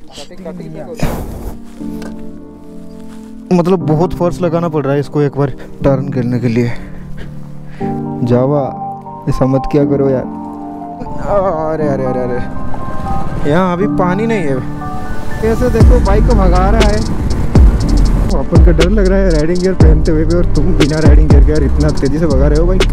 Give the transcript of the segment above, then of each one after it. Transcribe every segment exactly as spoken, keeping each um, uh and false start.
मतलब बहुत फोर्स लगाना पड़ रहा है इसको एक बार टर्न करने के लिए। जावा ऐसा मत क्या करो यार। अरे अरे अरे अरे यहाँ अभी पानी नहीं है। कैसे देखो बाइक को भगा रहा है। अपन का डर लग रहा है राइडिंग गियर पहनते हुए भी, और तुम बिना राइडिंग गियर के यार इतना तेजी से भगा रहे हो bike.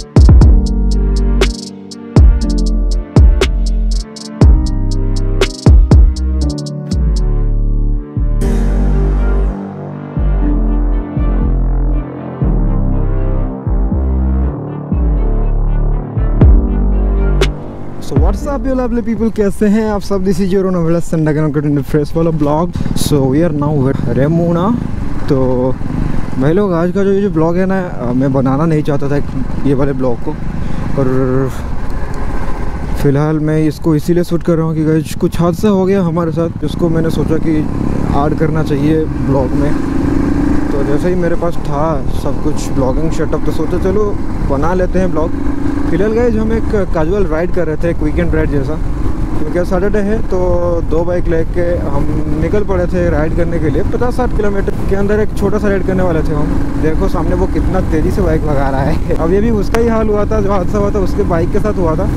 What's up you lovely people, कैसे हैं आप सब? दिस इज योर नोवेला संडा फ्रेश वाला blog. So we are now Remuna. तो भाई लोग, आज का जो ये जो ब्लॉग है ना, मैं बनाना नहीं चाहता था ये वाले ब्लॉग को, और फिलहाल मैं इसको इसीलिए शूट कर रहा हूँ कि गाइस कुछ हादसा हो गया हमारे साथ, जिसको मैंने सोचा कि ऐड करना चाहिए ब्लॉग में। तो जैसे ही मेरे पास था सब कुछ ब्लॉगिंग सेटअप, तो सोचा चलो बना लेते हैं ब्लॉग। फिलहाल गाइस हम एक कैजुअल राइड कर रहे थे, एक वीकेंड राइड जैसा, क्योंकि सैटरडे है। तो दो बाइक लेके हम निकल पड़े थे राइड करने के लिए। पचास साठ किलोमीटर के अंदर एक छोटा सा राइड करने वाले थे हम। देखो सामने वो कितना तेज़ी से बाइक भगा रहा है। अब ये भी उसका ही हाल हुआ था, जो हादसा हुआ था उसके बाइक के साथ हुआ था।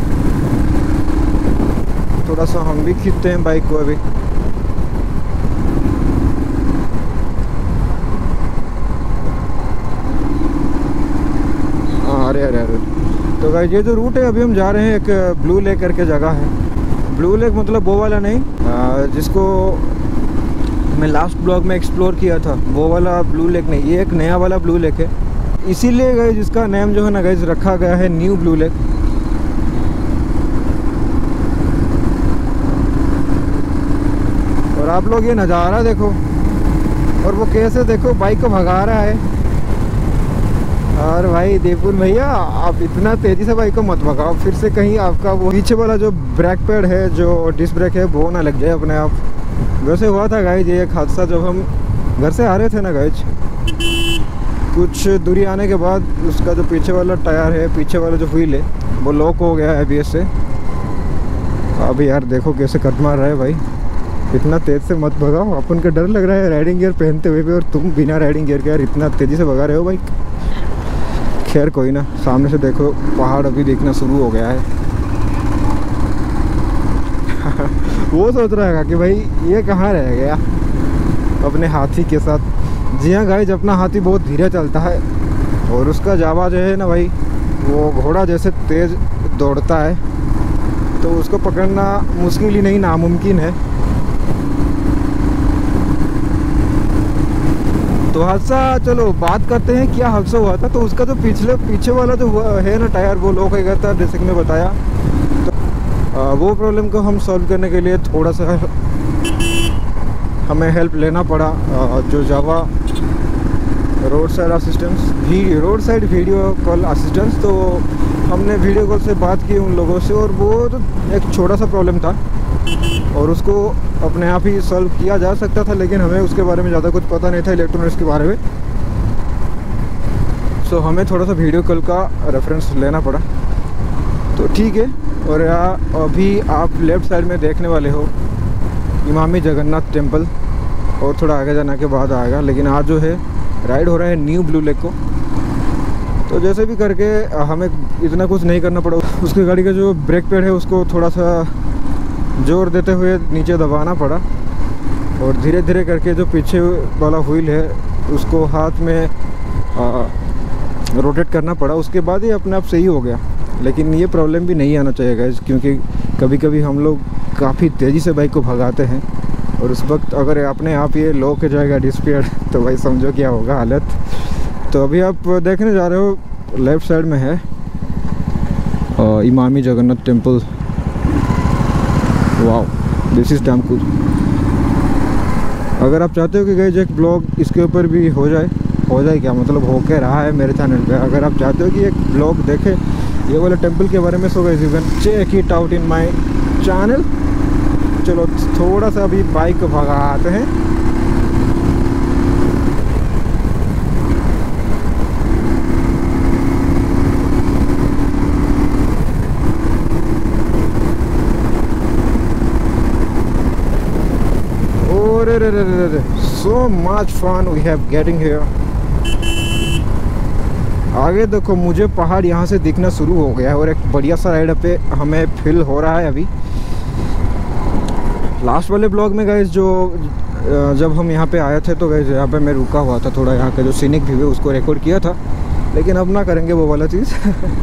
थोड़ा सा हम भी खींचते हैं बाइक को अभी। अरे अरे अरे तो गाइस ये जो रूट है, अभी हम जा रहे हैं एक ब्लू लेक करके जगह है। ब्लू लेक मतलब वो वाला नहीं, जिसको मैं लास्ट ब्लॉग में एक्सप्लोर किया था, वो वाला ब्लू लेक नहीं, ये एक नया वाला ब्लू लेक है। इसीलिए गाइस जिसका नेम जो है ना गाइस रखा गया है न्यू ब्लू लेक। और आप लोग ये नज़ारा देखो, और वो कैसे देखो बाइक को भगा रहा है। और भाई देवपुर भैया, आप इतना तेज़ी से बाइक को मत भगाओ, फिर से कहीं आपका वो पीछे वाला जो ब्रेक पैड है, जो डिस्क ब्रेक है, वो ना लग जाए अपने आप। वैसे हुआ था गाइज ये एक हादसा, जब हम घर से आ रहे थे ना गाइज, कुछ दूरी आने के बाद उसका जो पीछे वाला टायर है, पीछे वाला जो व्हील है, वो लॉक हो गया है एबीएस से। अभी यार देखो कैसे कट मार रहा है भाई। इतना तेज़ से मत भगाओ, अपन का डर लग रहा है राइडिंग गियर पहनते हुए भी, और तुम बिना राइडिंग गियर के यार इतना तेज़ी से भगा रहे हो बाइक। खैर कोई ना, सामने से देखो पहाड़ अभी देखना शुरू हो गया है। वो सोच रहा है कि भाई ये कहाँ रह गया अपने हाथी के साथ। जी हाँ गाइज, अपना हाथी बहुत धीरे चलता है, और उसका जावा जो है ना भाई, वो घोड़ा जैसे तेज़ दौड़ता है, तो उसको पकड़ना मुश्किल ही नहीं, नामुमकिन है। तो हादसा, चलो बात करते हैं क्या हादसा हुआ था। तो उसका जो पिछले पीछे वाला जो है ना टायर, वो लॉक हो गया था, जैसे कि मैं बताया। तो आ, वो प्रॉब्लम को हम सॉल्व करने के लिए थोड़ा सा हमें हेल्प लेना पड़ा। आ, जो जावा रोड साइड असिस्टेंस भी road side video call assistance, तो हमने वीडियो कॉल से बात की उन लोगों से, और वो तो एक छोटा सा प्रॉब्लम था, और उसको अपने आप ही सॉल्व किया जा सकता था, लेकिन हमें उसके बारे में ज़्यादा कुछ पता नहीं था, इलेक्ट्रॉनिक्स के बारे में। सो हमें थोड़ा सा वीडियो कॉल का रेफरेंस लेना पड़ा। तो ठीक है। और यहाँ अभी आप लेफ़्ट साइड में देखने वाले हो इमामी जगन्नाथ टेम्पल, और थोड़ा आगे जाने के बाद आएगा। लेकिन आज जो है राइड हो रहा है न्यू ब्लू लेक को। तो जैसे भी करके हमें इतना कुछ नहीं करना पड़ा। उसकी गाड़ी का जो ब्रेक पैड है उसको थोड़ा सा जोर देते हुए नीचे दबाना पड़ा, और धीरे धीरे करके जो पीछे वाला व्हील है उसको हाथ में आ, रोटेट करना पड़ा। उसके बाद ही अपने आप सही हो गया। लेकिन ये प्रॉब्लम भी नहीं आना चाहिए गाइस, क्योंकि कभी कभी हम लोग काफ़ी तेज़ी से बाइक को भगाते हैं, और उस वक्त अगर अपने आप ये लॉक हो जाएगा डिस्क पैड, तो भाई समझो क्या होगा हालत। तो अभी आप देखने जा रहे हो लेफ़्ट साइड में है आ, Emami Jagannath temple. Wow, this is damn cool. अगर आप चाहते हो कि गाइस एक ब्लॉग इसके ऊपर भी हो जाए, हो जाए क्या मतलब हो के रहा है मेरे चैनल पे। अगर आप चाहते हो कि एक ब्लॉग देखे ये वाले टेम्पल के बारे में, so guys you can check it out in my channel. चलो थोड़ा सा अभी बाइक को भगाते हैं। अरे रे रे रे रे, so much fun we have getting here. आगे देखो मुझे पहाड़ यहाँ से दिखना शुरू हो गया है और एक बढ़िया सा राइड पे हमें फील हो रहा है अभी। लास्ट वाले ब्लॉग में गाइस जो जब हम यहाँ पे आए थे तो गाइस यहाँ पे मैं रुका हुआ था, थोड़ा यहाँ का जो सीनिक व्यू है उसको रिकॉर्ड किया था, लेकिन अब ना करेंगे वो वाला चीज़।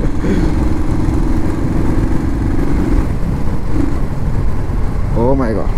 Oh my god.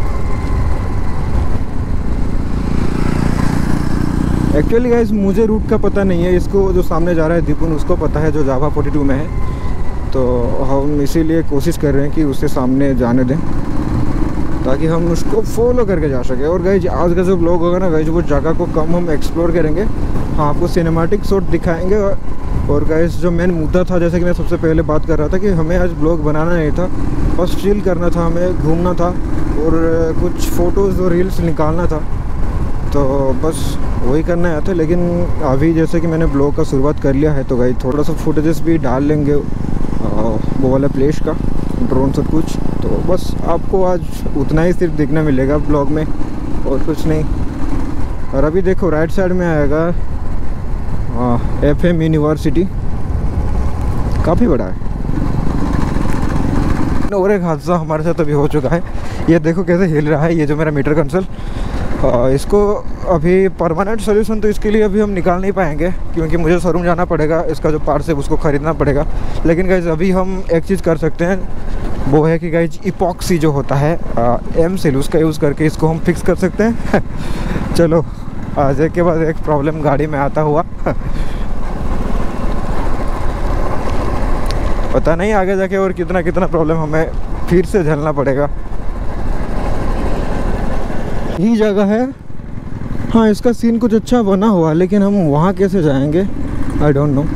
Actually guys मुझे रूट का पता नहीं है, इसको जो सामने जा रहा है दीपुन उसको पता है जो जावा फोर्टी टू में है, तो हम इसीलिए कोशिश कर रहे हैं कि उससे सामने जाने दें ताकि हम उसको फॉलो करके जा सके। और गाइस आज का जो ब्लॉग होगा ना गाइस वो जगह को कम हम एक्सप्लोर करेंगे, हाँ आपको सिनेमैटिक शॉट दिखाएंगे। और गाइस जो मेन मुद्दा था, जैसे कि मैं सबसे पहले बात कर रहा था कि हमें आज ब्लॉग बनाना नहीं था, बस चिल करना था, हमें घूमना था और कुछ फ़ोटोज़ और रील्स निकालना था, तो बस वही करना आया था। लेकिन अभी जैसे कि मैंने ब्लॉग का शुरुआत कर लिया है तो गाइस थोड़ा सा फुटेजेस भी डाल लेंगे वो वाला प्लेस का, ड्रोन से कुछ, तो बस आपको आज उतना ही सिर्फ देखने मिलेगा ब्लॉग में और कुछ नहीं। और अभी देखो राइट साइड में आएगा एफ एम यूनिवर्सिटी, काफ़ी बड़ा है। और एक हादसा हमारे साथ अभी हो चुका है, ये देखो कैसे हिल रहा है ये जो मेरा मीटर कंसोल। इसको अभी परमानेंट सोल्यूशन तो इसके लिए अभी हम निकाल नहीं पाएंगे क्योंकि मुझे शोरूम जाना पड़ेगा, इसका जो पार्ट्स है उसको ख़रीदना पड़ेगा। लेकिन गाइज अभी हम एक चीज़ कर सकते हैं, वो है कि गाइज इपॉक्सी जो होता है एम सेल उसका यूज़ करके इसको हम फिक्स कर सकते हैं। चलो आज एक के बाद एक प्रॉब्लम गाड़ी में आता हुआ। पता नहीं आगे जाके और कितना कितना प्रॉब्लम हमें फिर से झेलना पड़ेगा। यही जगह है, हाँ इसका सीन कुछ अच्छा बना हुआ, लेकिन हम वहाँ कैसे जाएंगे आई डोंट नो।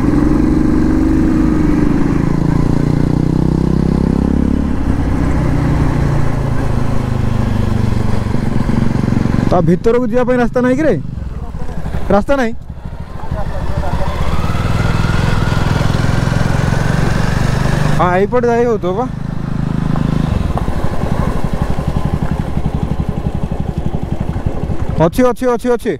ता भीतर को जावा रास्ता नहीं कि रे, रास्ता नहीं हाँ यहीपटे जाए हो तो बा अच्छी अच्छी अच्छी अच्छी।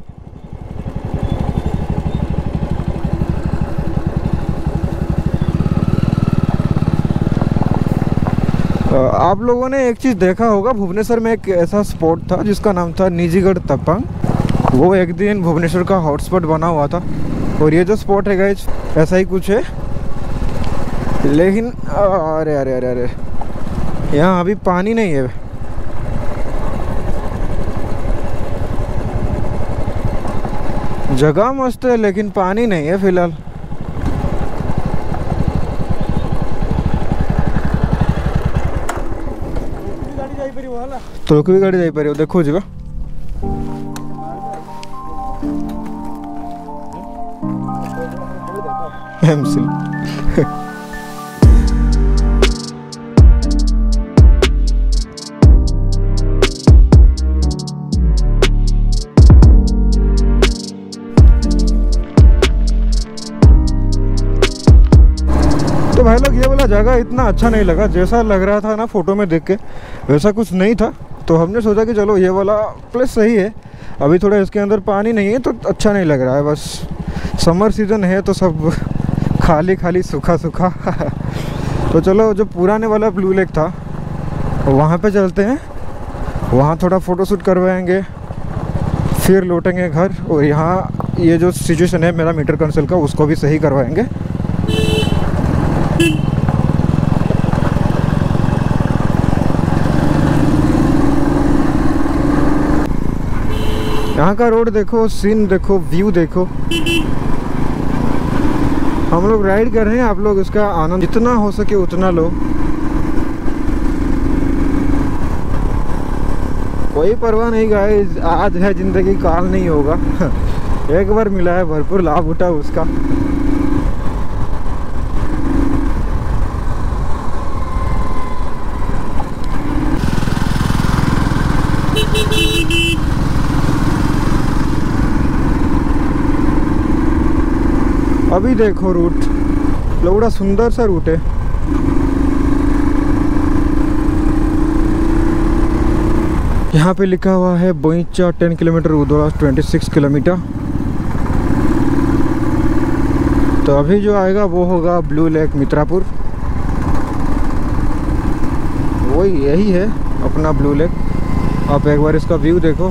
आप लोगों ने एक चीज़ देखा होगा, भुवनेश्वर में एक ऐसा स्पॉट था जिसका नाम था निजीगढ़ तपंग। वो एक दिन भुवनेश्वर का हॉटस्पॉट बना हुआ था और ये जो स्पॉट है गाइस ऐसा ही कुछ है। लेकिन अरे अरे अरे अरे यहाँ अभी पानी नहीं है। जगह मस्त है लेकिन पानी नहीं है फिलहाल। तो कोई गाड़ी जाई पारियो देखो जी एमसी। तो भाई लोग ये वाला जगह इतना अच्छा नहीं लगा, जैसा लग रहा था ना फोटो में देख के वैसा कुछ नहीं था। तो हमने सोचा कि चलो ये वाला प्लेस सही है, अभी थोड़ा इसके अंदर पानी नहीं है तो अच्छा नहीं लग रहा है। बस समर सीज़न है तो सब खाली खाली सूखा सूखा। तो चलो जो पुराने वाला ब्लू लेक था वहाँ पे चलते हैं, वहाँ थोड़ा फ़ोटोशूट करवाएंगे फिर लौटेंगे घर। और यहाँ ये जो सिचुएशन है मेरा मीटर कंसोल का उसको भी सही करवाएंगे। यहाँ का रोड देखो, सीन देखो, व्यू देखो। हम लोग राइड कर रहे हैं, आप लोग इसका आनंद जितना हो सके उतना लो। कोई परवाह नहीं गाइस, आज है जिंदगी काल नहीं होगा। एक बार मिला है, भरपूर लाभ उठा उसका। अभी देखो रूट, बड़ा सुंदर सा रूट है। यहाँ पे लिखा हुआ है Boicha ten kilometre, Udora twenty six kilometre. तो अभी जो आएगा वो होगा ब्लू लेक मित्रापुर, वही यही है अपना ब्लू लेक। आप एक बार इसका व्यू देखो।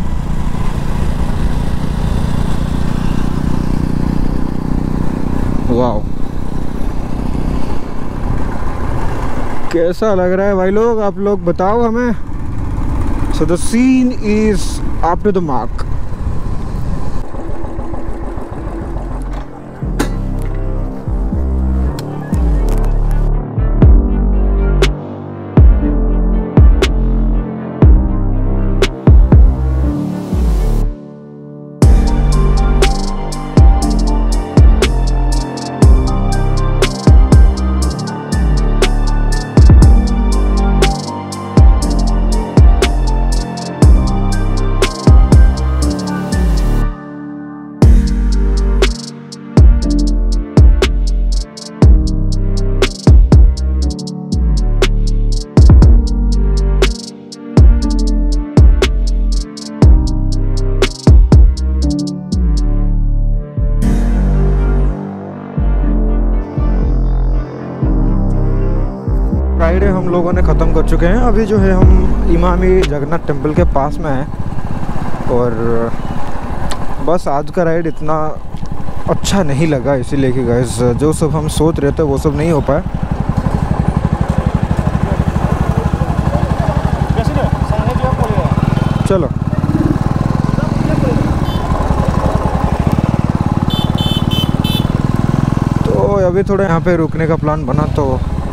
वाह, कैसा लग रहा है भाई लोग, आप लोग बताओ हमें। So the scene is up to the mark. Ride हम लोगों ने ख़त्म कर चुके हैं। अभी जो है हम इमामी जगन्नाथ टेम्पल के पास में हैं और बस आज का राइड इतना अच्छा नहीं लगा, इसीलिए कि गाइस जो सब हम सोच रहे थे वो सब नहीं हो पाया। चलो तो अभी थोड़ा यहाँ पे रुकने का प्लान बना, तो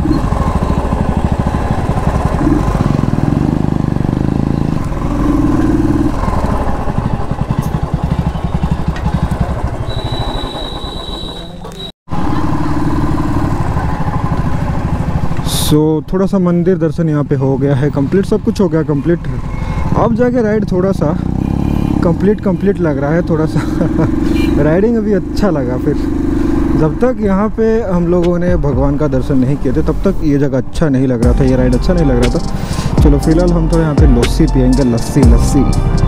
सो so, थोड़ा सा मंदिर दर्शन यहाँ पे हो गया है कंप्लीट, सब कुछ हो गया कंप्लीट। अब जाके राइड थोड़ा सा कंप्लीट कंप्लीट लग रहा है, थोड़ा सा राइडिंग अभी अच्छा लगा। फिर जब तक यहाँ पे हम लोगों ने भगवान का दर्शन नहीं किए थे तब तक ये जगह अच्छा नहीं लग रहा था, ये राइड अच्छा नहीं लग रहा था। चलो फिलहाल हम तो यहाँ पे लस्सी पियेंगे, लस्सी लस्सी।